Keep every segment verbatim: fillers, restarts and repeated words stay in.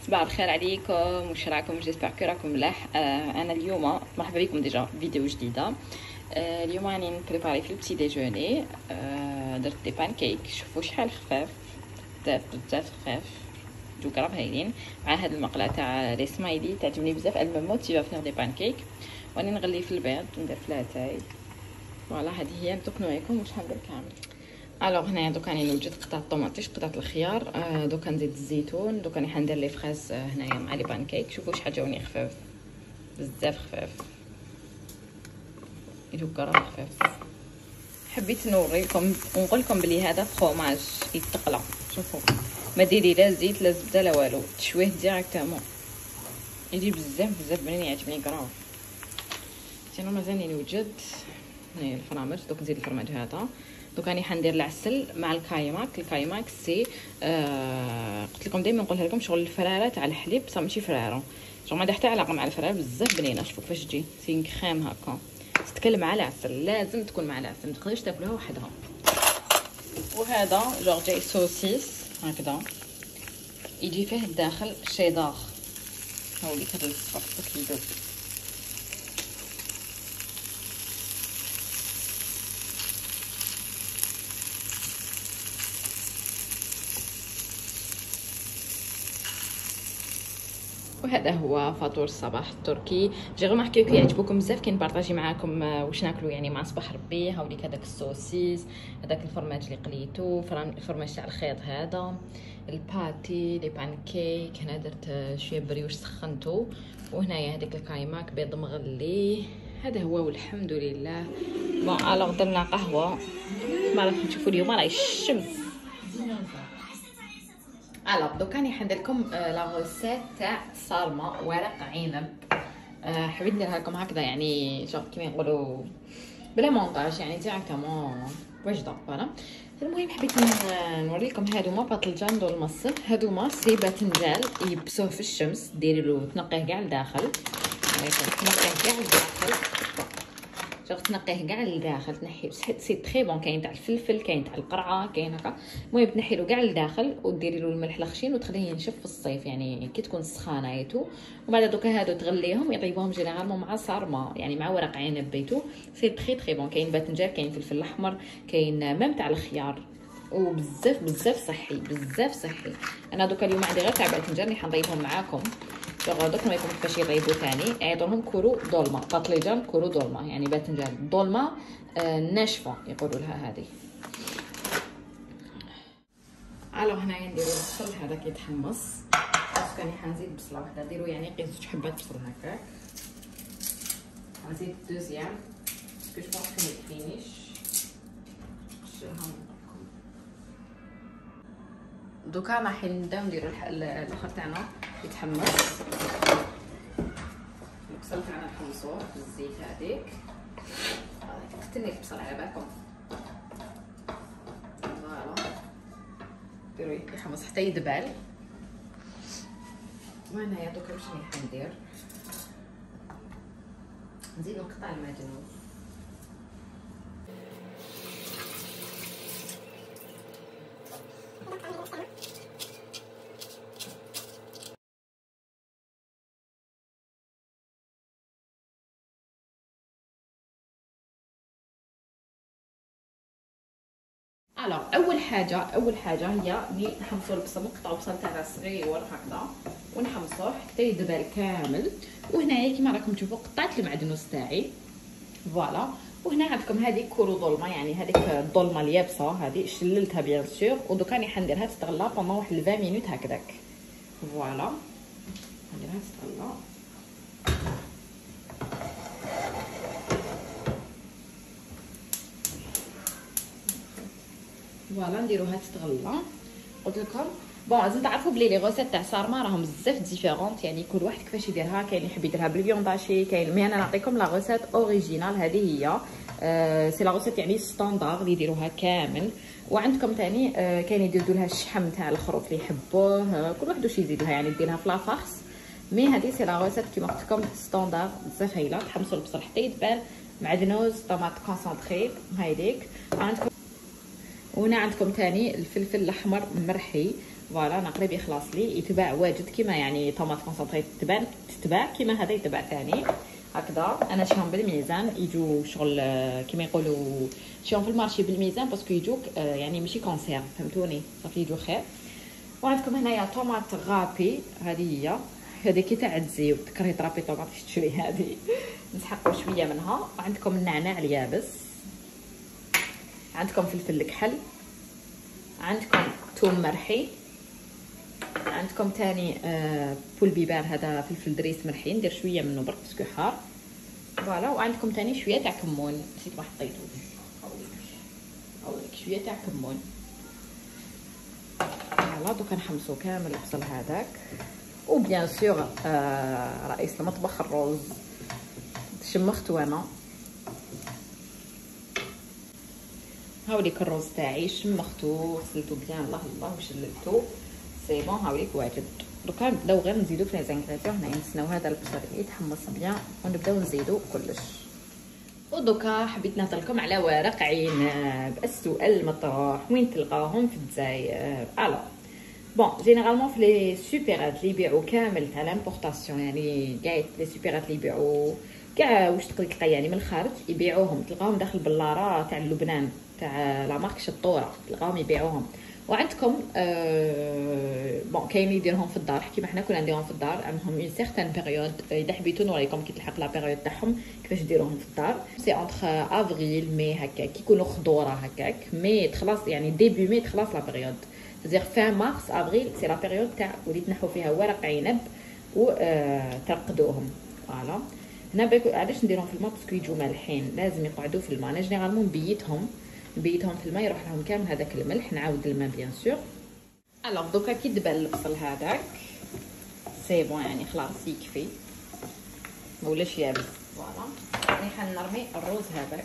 صباح الخير عليكم، واش راكم؟ جيسبر كو راكم ملاح. آه انا اليوم مرحبا بكم ديجا فيديو جديده. آه اليوم راني نبريباري في البتي ديجوني. آه درت دي بانكيك، شوفوا شحال خفاف، بزاف بزاف خفاف، جو كراب هايلين. مع هاد المقله تاع لي سمايلي تعجبني بزاف، elle me motive à faire des pancakes. واني نغلي في البيض ندير في لاتاي. فوالا هذه هي، نتوك نوريكم واش حندير كامل. الوغ هنايا دوك راني نوجد قطع الطوماطيش، قطعه الخيار، آه دوك نزيد الزيتون، دوك راني حندير لي فريز آه هنايا مع لي بانكيك. شوفوا شحال جاوني خفاف، بزاف خفاف، دوك راه خفاف. حبيت نوريكم ونقول لكم بلي هذا فروماج يتقلى. شوفوا ما ديري لا زيت لا زبده لا والو، تشويه ديريكتومون، يجي بزاف بزاف بنين، يعجبني كراف. سينو مازالني نوجد هنايا الفرامج، دوك نزيد الفرماج هذا. دوك راني حندير العسل مع الكايماك. الكايماك سي آه قلت لكم دائما نقولها لكم، شغل الفراره تاع الحليب بصح ماشي فراره، شغل ما عندها حتى علاقه مع الفراره، بزاف بنينه. شوفوا كيفاش تجي سين كريم هكا، تتكلم مع العسل، لازم تكون مع العسل، ما تقدريش تاكلوها وحدها. وهذا جور جاي سوسيس هكذا، يجي فيه الداخل شيدار، هاو اللي كذا الصفر كيدوب. وهذا هو فطور الصباح التركي. جي غماركي كي يعجبكم بزاف كي نبارطاجي معاكم واش ناكلو يعني مع صباح ربي. هاوليك هذاك السوسيس، هذاك الفرماج اللي قليتو، الفرماج تاع الخيط هذا، الباتي، لي بانكيك. هنا درت شويه بريوش سخنتو، وهنايا هذيك الكايماك بيض مغلي. هذا هو والحمد لله. بون الوغ درنا قهوه، ما راكم تشوفوا اليوم راهي الشمس. الوغ دوك راني حندير لكم لا روسيت تاع صارمه ورق عنب. أه حبيت نديرها لكم هكذا يعني شوف كيما يقولوا بلا مونطاج، يعني ديريكتومون واجده. فوالا المهم حبيت نوريكم هادوما باطنجان دول مصر. هادوما سي باذنجان يبسوه في الشمس، ديري له تنقيه كاع لداخل، يعني تنقيه كاع لداخل، شوف تنقيه كاع لداخل، تنحي سي تري بون. كاين تاع الفلفل، كاين تاع القرعه، كاين هكا. المهم تنحي له كاع لداخل وديري له الملح الخشين وتخليه ينشف في الصيف، يعني كي تكون سخانه ايتو. وبعد دوكا هادو تغليهم يطيبوهم جينيرالمون مع صارمه، يعني مع ورق عنب بيتو. سي تري تري بون. كاين باذنجان، كاين فلفل الاحمر، كاين ميم تاع الخيار، وبزاف بزاف صحي، بزاف صحي. انا دوكا اليوم عندي غير تاع باذنجان اللي حنطيبهم معاكم. شغل دوك نوريكم كيفاش يطيبوا ثاني. يعيطولهم كورو دولما، باطليجان كورو دولما، يعني باذنجان دولما آه ناشفه يقولوا لها هذه. الو هنايا نديرو البصل هذا كيتحمص، باسكو راني حنزيد بصله وحده، ديروا يعني قيس جوج حبات بصل هكاك. غنزيد دوزيام باسكو جو بونس كو ميكفينيش. دوكا راح نبداو نديرو الاخر تاعنا يتحمص. البصل تاعنا نحمصوه في الزيت هذيك، تني البصل على بالكم. فوالا ديرو يحمص حتى يدبل. وهنايا دوكا واش راني حندير، نزيد نقطع المعدنوس. الوغ اول حاجه اول حاجه هي ني نحمصوا البصل، نقطعوا البصل تاعنا صغيور هكذا ونحمصوه حتى يدبل كامل. وهنايا كيما راكم تشوفوا قطعت المعدنوس تاعي. فوالا وهنا عندكم هذه كورو ظلمه، يعني هذيك الظلمه اليابسه هذه شللتها بيان سور. ودوك راني حنديرها تتغلى بوندون واحد عشرين مينوت هكذاك. فوالا نديرها تتغلى. فوالا نديروها تتغلى. قلت لكم بون لازم تعرفوا بلي لي غوسيت تاع صارمه راهم بزاف ديفيرونت، يعني كل واحد كيفاش يديرها. كاين اللي يحب يديرها بالفيونداشي، كاين مي انا نعطيكم لا غوسيت اوريجينال. هذه هي آه سي لا غوسيت يعني ستاندار اللي يديروها كامل. وعندكم ثاني آه كاين يديروا لها الشحم تاع الخروف اللي يحبوه، آه كل واحد واش يزيد لها، يعني ديرها في لافارس. مي هذه سي لا غوسيت كيما قلت لكم ستاندار بزاف هايله. تحمصوا البصل حتى يدبل، معدنوس، طماط كونسونطري هايديك. عندكم وهنا عندكم ثاني الفلفل الاحمر مرحي، فوالا انا قريب يخلص لي. يتباع واجد كيما يعني طوماط كونسونطري تتباع تتباع كيما هذا يتباع ثاني هكذا. انا شراهم بالميزان يجوا شغل كيما يقولوا شراهم في المارشي بالميزان باسكو يجوك يعني ماشي كونسير فهمتوني صافي يجوا خير. وعندكم هنايا طوماط غابي هذه هي هذه كي تاع تزيو تكرهي ترابي طوماط تشري هذه نسحقوا شويه منها. وعندكم النعناع اليابس، عندكم فلفل الكحل، عندكم ثوم مرحي، عندكم تاني آه بول بيبار هذا فلفل دريس مرحي ندير شويه منه برك باسكو حار فوالا. وعندكم تاني شويه تاع كمون نسيت ما حطيتو هاوليك شويه تاع كمون فوالا. دوكا نحمسو كامل البصل هذاك. وبيان سور آه رئيس المطبخ الروز شمختو انا هاوليك الروز تاعي شمختو غسلتو بيان الله الله وشللتو سي بون هاوليك واجد. دوكا نبداو غير نزيدو في لي زانغريديون هنايا نستناو هذا البصل يتحمص بيان ونبداو نزيدو كلش. ودوكا حبيت نهضرلكم على ورق عنب السؤال المطروح وين تلقاهم في الجزائر. الو بون جينيرالمون في لي سوبيرات اللي يبيعوا كامل تاع لامبورطاسيون يعني كاع لي سوبيرات اللي يبيعوا كاع واش تقدر تلقى يعني من الخارج يبيعوهم تلقاهم داخل بلاره تاع لبنان تاع لا مارك شطوره تلقاهم يبيعوهم. وعندكم أه بون كاين يديرهم في الدار كيما حنا كنا نديرهم في الدار عندهم اون سيغتان بيريود اذا حبيتو نوريكم كي تلحق لا بيريود تاعهم كيفاش ديروهم في الدار. سي اونتر افريل مي هكاك كي يكونوا خضوره هكاك مي تخلص يعني ديبي مي تخلص لا بيريود زير فان مارس افريل سي لا بيريود تاع وليت نحو فيها ورق عنب و أه ترقدوهم فوالا. هنا باكو علاش نديرهم في الماء باسكو يجوا مالحين لازم يقعدوا في الماء. انا جينيرالمون بيتهم نبيتهم في الماء يروح لهم كامل هذاك الملح نعاود الماء بيان سور. الوغ دوكا كي دبل البصل هذاك سي بون يعني خلاص يكفي ما ولاش يابس فوالا. راني حنرمي الروز هذاك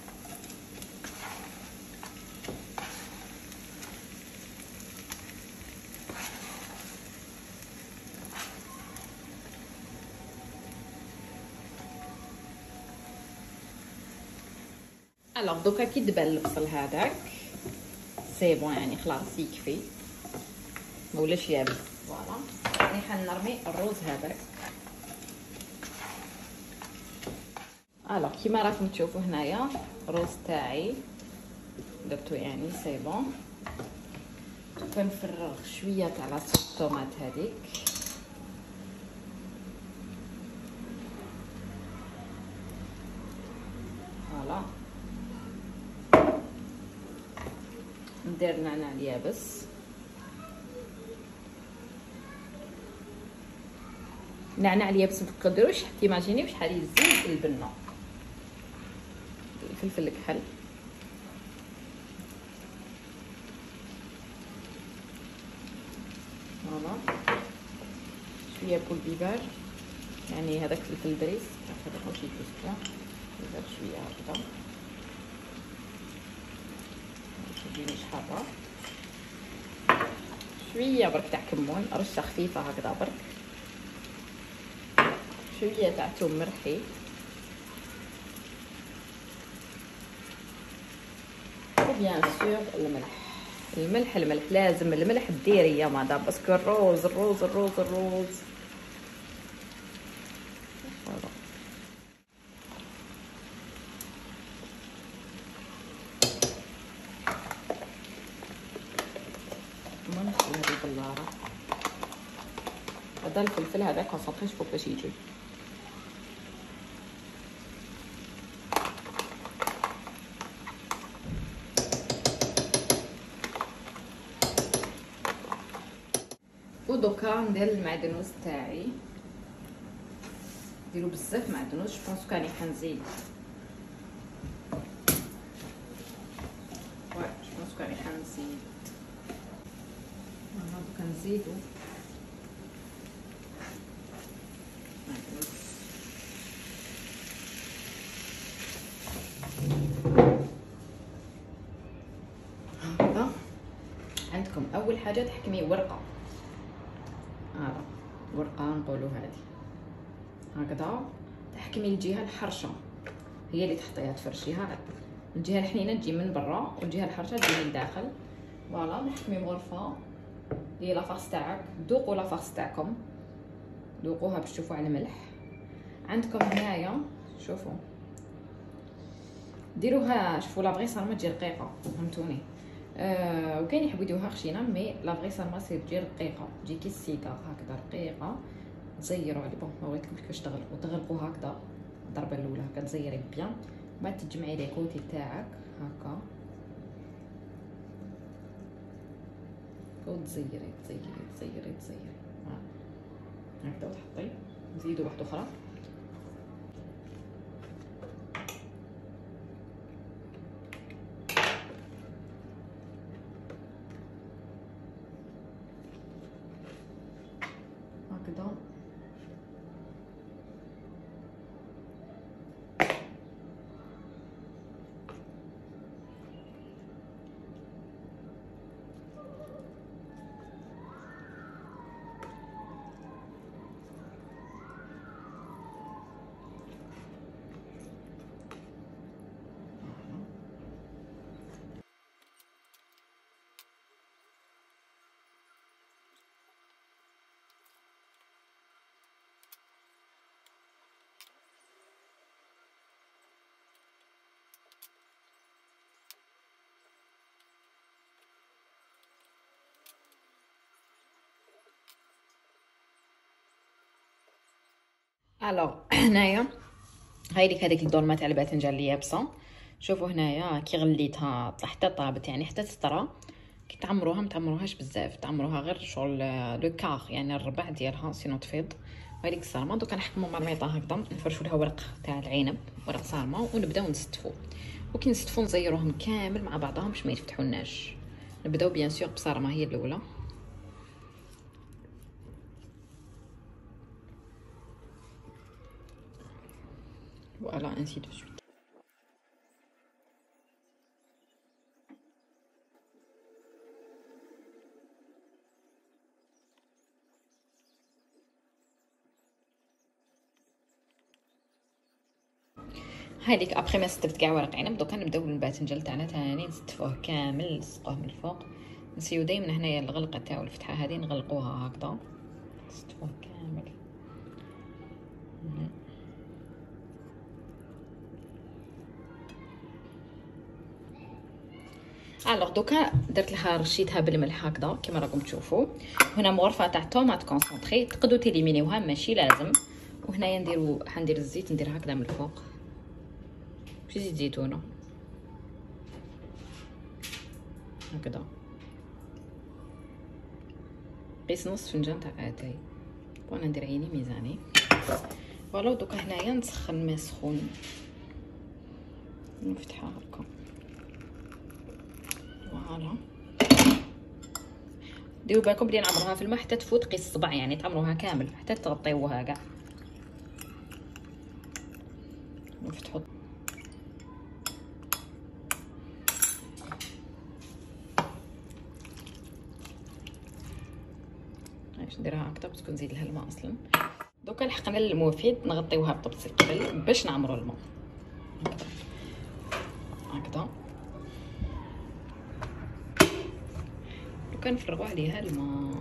الوغ دوكا كي دبل البصل هذاك سي بون يعني خلاص يكفي ما ولاش يابس فوالا. راني حنرمي الروز هذاك. الوغ كيما راكم تشوفوا هنايا الروز تاعي درتو يعني سي بون. كنفرغ شويه تاع لاصوص الطوماط هذيك فوالا. ندير نعناع اليابس نعناع اليابس متقدروش تيماجينيو شحال يزيد البنه. الفلفل الكحل فوالا شويه بول بيبار يعني هذاك الفلفل دريس هذا ماشي كيس بيبار شويه هكذا تجيني حاره شويه برك تاع كمون رشه خفيفه هكذا برك شويه تاع ثوم مرحي وبيان سور الملح الملح الملح لازم الملح ديري يا مدام باسكو الروز الروز الروز الروز هذه البلاره هذا الفلفل هذا كونسونطري فوق باش يجي. ودوكا ندير المعدنوس تاعي نديرو بزاف معدنوس جو بونس كاني حنزيد واه جو بونس كاني حنزيد دوكا نزيدو هكذا. عندكم اول حاجه تحكمي ورقه هذا ورقه نقولوا هذه هكذا تحكمي الجهه الحرشه هي اللي تحطيها تفرشيها الجهه الحنينه تجي من برا والجهه الحرشه تجي من الداخل فوالا. نحكمي بغرفه هي لافاس تاعك. ذوقوا لافاس تاعكم، ذوقوها باش تشوفوا على ملح. عندكم هنايا شوفوا ديروها، شوفوا لا فغي صالما تجي رقيقه، فهمتوني؟ آه وكاين يحبوا يديروها خشينه، مي لا فغي صالما سي تجي رقيقه، تجي كي السيكار هكذا رقيقه. تزيروا عليه، بون ما وريتكمش كيفاش تغلقوا، تغلقوا هكذا الضربه الاولى هكا تزيري بيان، بعد تجمعي لي كوتي تاعك هكا وتزيري تزيري تزيري تزيري هكذا، وتحطي نزيدو واحده اخرى. هكذا الوغ هنايا هايديك هذيك الدورمه تاع الباذنجان اللي يابسه. شوفوا هنايا كي غليتها حتى طابت، يعني حتى تطرى. كي تعمروها ما تعمروهاش بزاف، تعمروها غير شغل لو كار، يعني الربع ديالها سينو تفيض. هذيك الصارمه دوكا نحكموا مرميطه هكذا، نفرشوا لها ورق تاع العنب، ورق صارمه، ونبداو نستفوا. وكي نستفوا نزيروهم كامل مع بعضهم باش ما يتفتحولناش. نبداو بيان سور بصارمه هي الاولى، فوالا انسي دو سويت. هذيك ابخي ما ستفت كاع ورق عنب، دوكا نبداو بالباذنجان تاعنا ثاني نستفوه كامل، نلصقوه من الفوق. نسيو دائما هنايا الغلقه تاعو الفتحه هذه نغلقوها هكذا، نستفوه كامل. الوغ دوكا درت لها رشيتها بالملح هكذا كما راكم تشوفوا. هنا مغرفه تاع طوماط كونسونطري، تقدروا تيليمينيوها ماشي لازم. وهنايا نديرو حندير الزيت، ندير هكذا من الفوق، ماشي زيت زيتونه هكذا، قيس نص فنجان تاع اتاي. وانا ندير عيني ميزاني فوالا. دوكا هنايا نسخن الماء سخون، نفتحها هكا فوالا. ديروا بالكم بلي نعمروها في الماء حتى تفوت قيس الصبع، يعني تعمروها كامل حتى تغطيوها كاع. نفتحوا باش نديرها هكذا باش نزيد لها الماء اصلا. دوكا لحقنا للمفيد، نغطيوها بطبس الكبل باش نعمروا الماء هكذا. دوكا نفرغوا عليها الماء.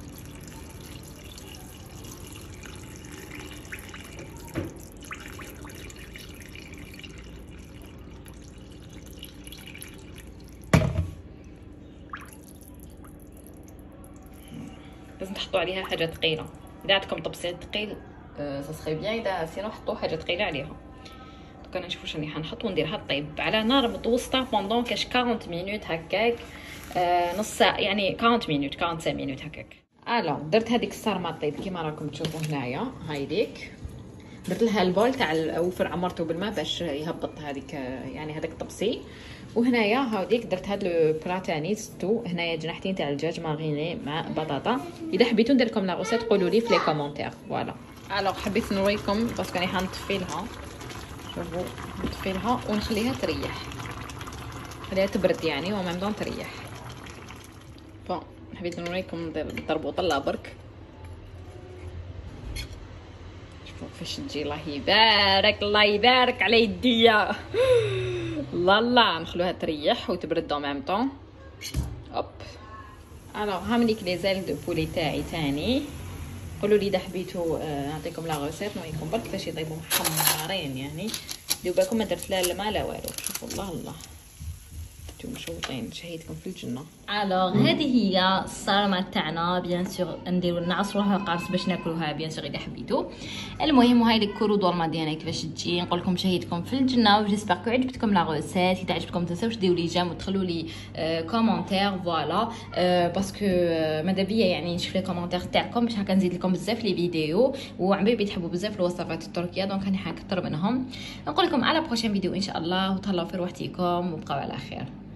لازم تحطوا عليها حاجه ثقيله، اذا عندكم طبسيل ثقيل سا سخي بيان، اذا سينو حطوا حاجه ثقيله عليها. دوكا انا نشوف واش راني حنحط ونديرها طيب على نار متوسطه بوندون كاش أربعين مينوت هكاك، آه نص ساعه يعني أربعين مينوت خمسة وأربعين مينوت هكاك. الو درت هذيك الصارمه طيب كيما راكم تشوفوا هنايا. هايديك درت لها البول تاع الوفر عمرته بالماء باش يهبط هذيك يعني هذاك الطبسي. وهنايا هاوديك درت هاد لو بلا تاني ستو. هنايا جناحتين تاع الدجاج ماريني مع بطاطا. اذا حبيتو ندير لكم لا روسيت قولوا لي في لي كومونتير فوالا. الوغ حبيت نوريكم باسكو راني حنطفي لها، شوفوا نطفي لها ونخليها تريح، خليها تبرد يعني ومام دون تريح. بون حبيت نوريكم ضربوا طله برك، شوفوا كيفاش تجي. الله يبارك الله يبارك على يديا. الله الله نخلوها تريح وتبرد دو ميم طون. هوب الوغ هامليك لي زيل دو بولي تاعي تاني. قولوا لي اذا حبيتوا نعطيكم لا غوسيت نوريكم برك كيفاش يطيبوا محمرين يعني. ديروا بالكم ما درت لا الماء لا والو. شوفوا الله الله انتم مشوطين شهيتكم في الجنه. الوغ هذه هي الصارمه تاعنا بيان سور نديرو نعصروها قارص باش ناكلوها بيان سور اذا حبيتوا. المهم وهاي الكورو دولما ديالنا كيفاش تجي. نقول لكم شهيتكم في الجنه وجيسبر كو عجبتكم لا غوسيت. اذا عجبتكم تنساوش ديروا لي جيم وتخلوا لي آه كومونتير فوالا آه باسكو آه ماذا بيا يعني نشوف لي كومونتير تاعكم باش هكا نزيد لكم بزاف لي فيديو. وعمبي تحبوا بزاف الوصفات التركيه دونك راني حنكثر منهم. نقول لكم على بروشين فيديو ان شاء الله وتهلاو في روحتكم وبقاو على خير.